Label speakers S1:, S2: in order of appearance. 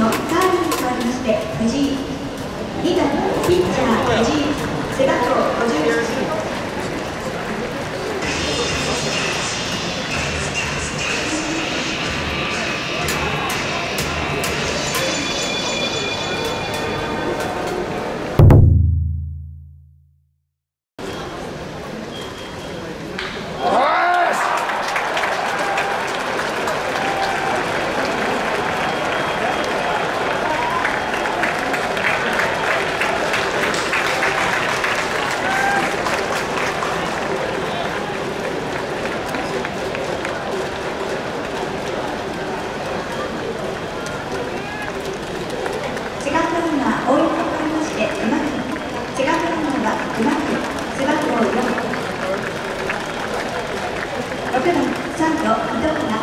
S1: のカードに変わりまして藤井、2番ピッチャー藤井、背番号51。セカンドランナー大山変わりまして馬木、セカンドランナーは馬木、背番号4、6番サード伊藤原。